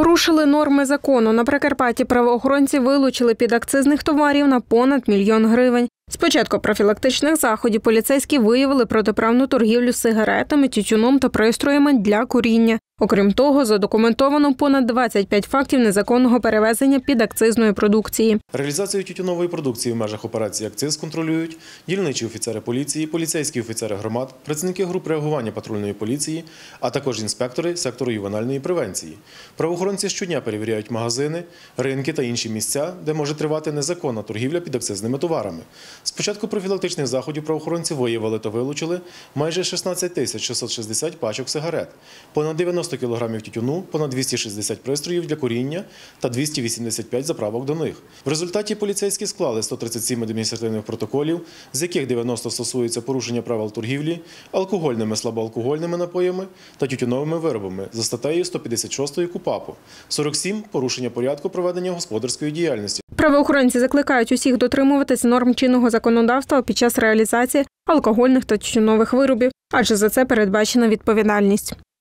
Порушили норми закону. На Прикарпатті правоохоронці вилучили підакцизних товарів на понад 1 мільйон гривень. З початку профілактичних заходів поліцейські виявили протиправну торгівлю сигаретами, тютюном та пристроями для куріння. Окрім того, задокументовано понад 25 фактів незаконного перевезення підакцизної продукції. Реалізацію тютюнової продукції в межах операції «Акциз» контролюють дільничі офіцери поліції, поліцейські офіцери громад, працівники груп реагування патрульної поліції, а також інспектори сектору ювенальної превенції. Правоохоронці щодня перевіряють магазини, ринки та інші місця, де може тривати незаконна торгівля підакцизними товарами. З початку профілактичних заходів правоохоронці виявили та вилучили майже 16 660 пачок сигарет, понад 90 кілограмів тютюну, понад 260 пристроїв для куріння та 285 заправок до них. В результаті поліцейські склали 137 адміністративних протоколів, з яких 90 стосуються порушення правил торгівлі алкогольними, слабоалкогольними напоями та тютюновими виробами за статтею 156 КУпАПу, 47 – порушення порядку проведення господарської діяльності. Правоохоронці закликають усіх дотримуватись норм чинного законодавства під час реалізації алкогольних та тютюнових виробів, адже за це передбачена відповідальність.